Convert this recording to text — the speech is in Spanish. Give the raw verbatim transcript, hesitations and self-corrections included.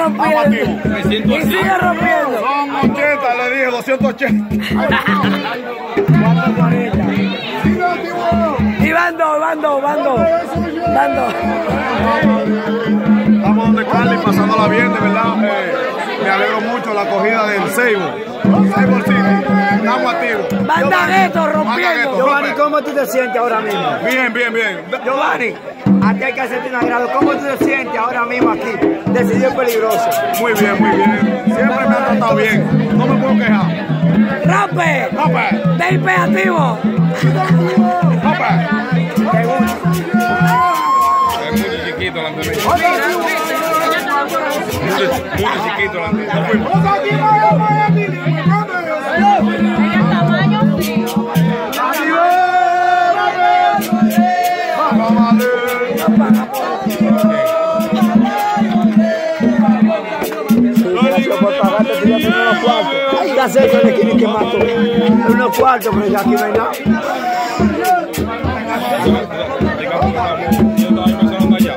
rompiendo. Me siento Y así. sigue rompiendo. Son ochenta, le dije, doscientos ochenta. Y van dos, van dos, van dos. Van dos. Estamos donde Carly pasándola bien, de verdad. Eh, me alegro mucho la acogida del Seibo. Seibo City. Estamos activos. Banda Gueto rompiendo. Giovanni, ¿cómo tú te sientes ahora mismo? Bien, bien, bien. Giovanni, aquí hay que hacerte un agrado. ¿Cómo tú te sientes ahora mismo aquí? Decidió peligroso. Muy bien, muy bien. Siempre me han tratado bien. No me puedo quejar. ¡Rompe! ¡Rompe! ¡De imperativo! ¡Rompe! Es muy chiquito la anterior. Muy, muy chiquito la anterior. Ya sé que le quieren quemar todo. Unos cuartos, pero ya aquí no hay nada. Yo estaba pensando allá.